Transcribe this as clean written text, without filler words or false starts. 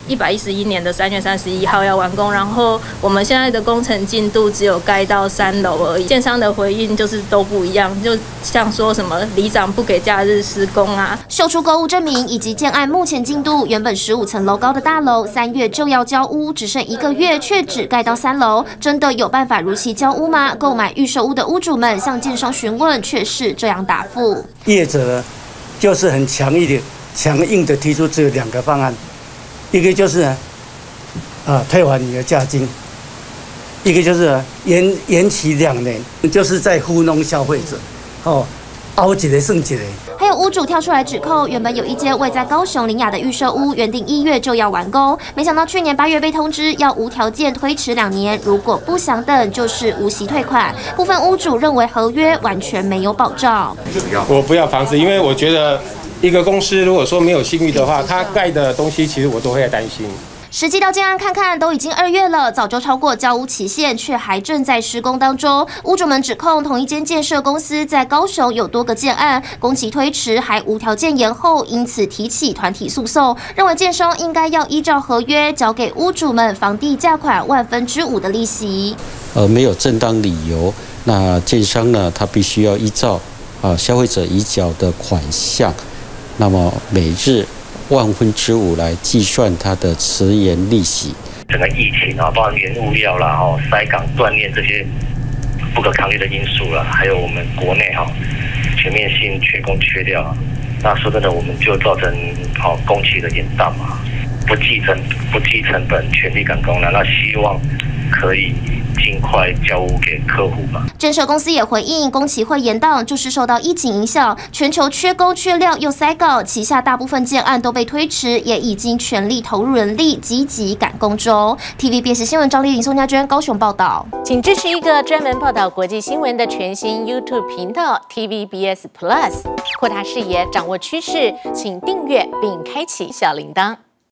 111年的3月31号要完工，然后我们现在的工程进度只有盖到3楼而已。建商的回应就是都不一样，就像说什么里长不给假日施工啊， 秀出购物证明以及建案目前进度，原本15层楼高的大楼3月就要交屋，只剩1个月，却只盖到3楼，真的有办法如期交屋吗？购买预售屋的屋主们向建商询问，却是这样答复： 业者就是很强硬的提出只有2个方案，一个就是退还你的价金，一个就是延期2年，就是在糊弄消费者，凹一个算一个。 还有屋主跳出来指控，原本有一间位在高雄苓雅的预售屋，原定1月就要完工，没想到去年8月被通知要无条件推迟2年，如果不想等就是无息退款。部分屋主认为合约完全没有保障。 我不要房子，因为我觉得一个公司如果说没有信誉的话，他盖的东西其实我都会担心。 实际到建案看看，都已经2月了，早就超过交屋期限，却还正在施工当中。屋主们指控同一间建设公司在高雄有多个建案，工期推迟还无条件延后，因此提起团体诉讼，认为建商应该要依照合约交给屋主们房地价款5/1000的利息。 没有正当理由，那建商呢，他必须要依照消费者已缴的款项，那么每日5/1000来计算它的迟延利息。 整个疫情包含原物料啦、塞港断裂这些不可抗力的因素啦，还有我们国内全面性缺工缺料，那说真的，我们就造成工期的延宕嘛，不计成本，全力赶工了。那希望可以尽快交屋给客户吧。 建设公司也回应，工期会延宕，就是受到疫情影响，全球缺工缺料又塞港，旗下大部分建案都被推迟，也已经全力投入人力，积极赶工中。TVBS 新闻张丽玲、宋家娟高雄报道。 请支持一个专门报道国际新闻的全新 YouTube 频道 TVBS Plus， 扩大视野，掌握趋势，请订阅并开启小铃铛。